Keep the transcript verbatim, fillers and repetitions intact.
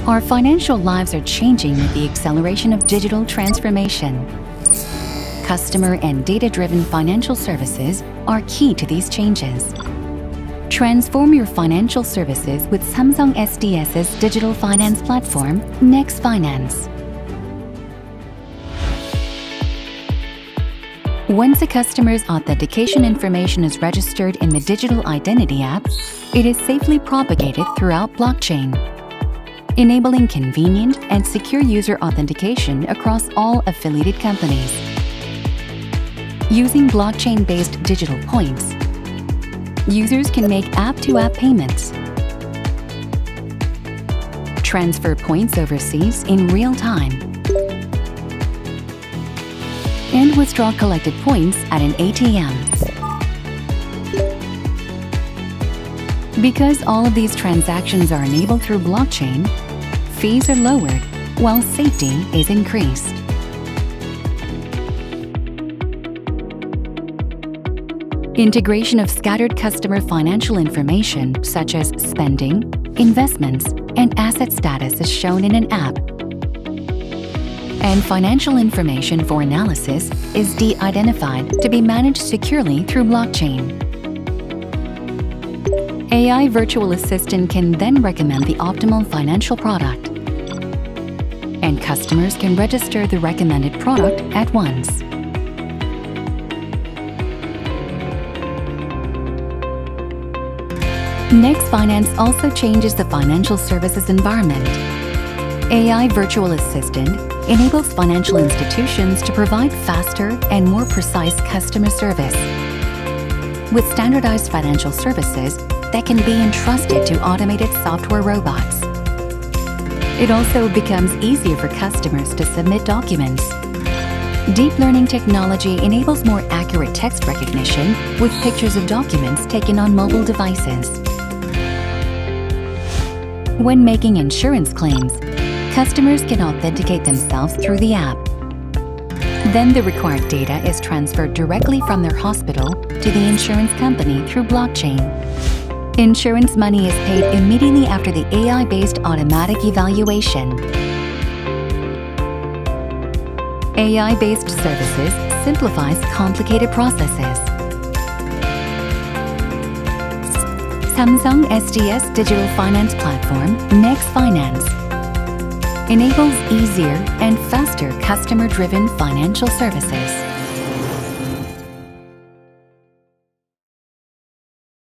Our financial lives are changing with the acceleration of digital transformation. Customer and data-driven financial services are key to these changes. Transform your financial services with Samsung SDS's digital finance platform, Nexfinance. Once a customer's authentication information is registered in the Digital Identity app, it is safely propagated throughout blockchain, enabling convenient and secure user authentication across all affiliated companies. Using blockchain-based digital points, users can make app-to-app payments, transfer points overseas in real time, and withdraw collected points at an A T M. Because all of these transactions are enabled through blockchain, fees are lowered while safety is increased. Integration of scattered customer financial information such as spending, investments, and asset status is shown in an app. And financial information for analysis is de-identified to be managed securely through blockchain. A I Virtual Assistant can then recommend the optimal financial product, and customers can register the recommended product at once. Nexfinance also changes the financial services environment. A I Virtual Assistant enables financial institutions to provide faster and more precise customer service. With standardized financial services that can be entrusted to automated software robots. It also becomes easier for customers to submit documents. Deep learning technology enables more accurate text recognition with pictures of documents taken on mobile devices. When making insurance claims, customers can authenticate themselves through the app. Then the required data is transferred directly from their hospital to the insurance company through blockchain. Insurance money is paid immediately after the A I-based automatic evaluation. A I-based services simplifies complicated processes. Samsung S D S digital finance platform, Nexfinance, enables easier and faster customer-driven financial services.